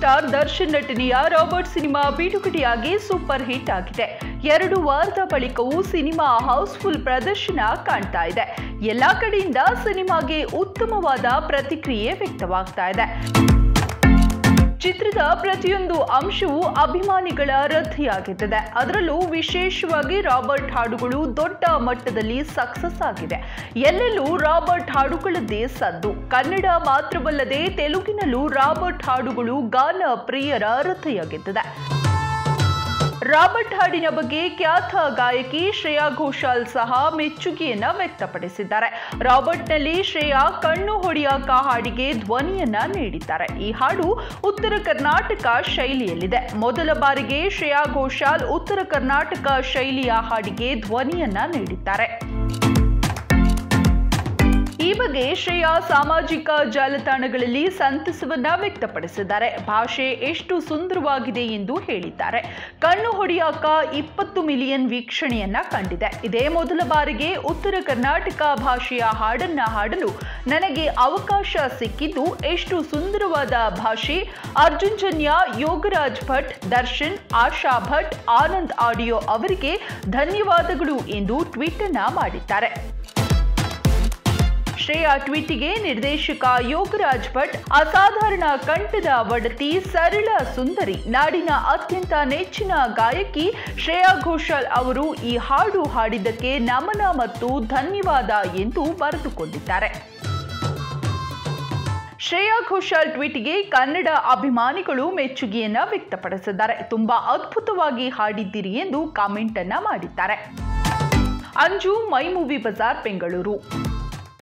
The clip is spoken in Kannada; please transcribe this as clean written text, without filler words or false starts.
ಸ್ಟಾರ್ ದರ್ಶನ್ ನಟನೆಯ ರಾಬರ್ಟ್ ಸಿನಿಮಾ ಬಿಡುಗಡೆಯಾಗಿ ಸೂಪರ್ ಹಿಟ್ ಆಗಿದೆ. 2 ವಾರದ ಬಳಿಕವೂ ಸಿನಿಮಾ ಹೌಸ್ಫುಲ್ ಪ್ರದರ್ಶನ ಕಾಣ್ತಾ ಇದೆ. ಎಲ್ಲಾ ಕಡೆಯಿಂದ ಸಿನಿಮಾಗೆ ಉತ್ತಮವಾದ ಪ್ರತಿಕ್ರಿಯೆ ವ್ಯಕ್ತವಾಗ್ತಾ ಇದೆ. ಚಿತ್ರದ ಪ್ರತಿಯೊಂದು ಅಂಶವೂ ಅಭಿಮಾನಿಗಳ ರಥಿಯಾಗುತ್ತದೆ. ಅದರಲ್ಲೂ ವಿಶೇಷವಾಗಿ ರಾಬರ್ಟ್ ಹಾಡುಗಳು ದೊಡ್ಡ ಮಟ್ಟದಲ್ಲಿ ಸಕ್ಸಸ್ ಆಗಿದೆ. ಎಲ್ಲೆಲ್ಲೂ ರಾಬರ್ಟ್ ಹಾಡುಗಳದ್ದೇ ಸದ್ದು. ಕನ್ನಡ ಮಾತ್ರವಲ್ಲದೆ ತೆಲುಗಿನಲ್ಲೂ ರಾಬರ್ಟ್ ಹಾಡುಗಳು ಗಾನ ಪ್ರಿಯರ ರಥಿಯಾಗುತ್ತದೆ. ರಾಬರ್ಟ್ ಹಾಡಿನ ಬಗ್ಗೆ ಖ್ಯಾತ ಗಾಯಕಿ ಶ್ರೇಯಾ ಘೋಷಾಲ್ ಸಹ ಮೆಚ್ಚುಗೆಯನ್ನ ವ್ಯಕ್ತಪಡಿಸಿದ್ದಾರೆ. ರಾಬರ್ಟ್ನಲ್ಲಿ ಶ್ರೇಯಾ ಕಣ್ಣು ಹೊಡೆಯಾಕ ಹಾಡಿಗೆ ಧ್ವನಿಯನ್ನ ನೀಡಿದ್ದಾರೆ. ಈ ಹಾಡು ಉತ್ತರ ಕರ್ನಾಟಕ ಶೈಲಿಯಲ್ಲಿದೆ. ಮೊದಲ ಬಾರಿಗೆ ಶ್ರೇಯಾ ಘೋಷಾಲ್ ಉತ್ತರ ಕರ್ನಾಟಕ ಶೈಲಿಯ ಹಾಡಿಗೆ ಧ್ವನಿಯನ್ನ ನೀಡಿದ್ದಾರೆ. ಈ ಬಗ್ಗೆ ಶ್ರೇಯಾ ಸಾಮಾಜಿಕ ಜಾಲತಾಣಗಳಲ್ಲಿ ಸಂತಸವನ್ನ ವ್ಯಕ್ತಪಡಿಸಿದ್ದಾರೆ. ಭಾಷೆ ಎಷ್ಟು ಸುಂದರವಾಗಿದೆ ಎಂದು ಹೇಳಿದ್ದಾರೆ. ಕಣ್ಣು ಹೊಡೆಯಾಕ 20 ಮಿಲಿಯನ್ ವೀಕ್ಷಣೆಯನ್ನ ಕಂಡಿದೆ. ಇದೇ ಮೊದಲ ಬಾರಿಗೆ ಉತ್ತರ ಕರ್ನಾಟಕ ಭಾಷೆಯ ಹಾಡನ್ನ ಹಾಡಲು ನನಗೆ ಅವಕಾಶ ಸಿಕ್ಕಿದ್ದು ಎಷ್ಟು ಸುಂದರವಾದ ಭಾಷೆ. ಅರ್ಜುನ್ ಜನ್ಯ, ಯೋಗರಾಜ್ ಭಟ್, ದರ್ಶನ್, ಆಶಾ ಭಟ್, ಆನಂದ್ ಆಡಿಯೋ ಅವರಿಗೆ ಧನ್ಯವಾದಗಳು ಎಂದು ಟ್ವೀಟ್ ಅನ್ನ ಮಾಡಿದ್ದಾರೆ. ಶ್ರೇಯಾ ಟ್ವೀಟಿಗೆ ನಿರ್ದೇಶಕ ಯೋಗರಾಜ್ ಭಟ್, ಅಸಾಧಾರಣ ಕಂಠದ ಒಡತಿ, ಸರಳ ಸುಂದರಿ, ನಾಡಿನ ಅತ್ಯಂತ ನೆಚ್ಚಿನ ಗಾಯಕಿ ಶ್ರೇಯಾ ಘೋಷಾಲ್ ಅವರು ಈ ಹಾಡು ಹಾಡಿದ್ದಕ್ಕೆ ನಮನ ಮತ್ತು ಧನ್ಯವಾದ ಎಂದು ಬರೆದುಕೊಂಡಿದ್ದಾರೆ. ಶ್ರೇಯಾ ಘೋಷಾಲ್ ಟ್ವೀಟ್ಗೆ ಕನ್ನಡ ಅಭಿಮಾನಿಗಳು ಮೆಚ್ಚುಗೆಯನ್ನ ವ್ಯಕ್ತಪಡಿಸಿದ್ದಾರೆ. ತುಂಬಾ ಅದ್ಭುತವಾಗಿ ಹಾಡಿದ್ದೀರಿ ಎಂದು ಕಾಮೆಂಟ್ ಅನ್ನ ಮಾಡಿದ್ದಾರೆ. Anju, My Movie Bazaar, Bengaluru.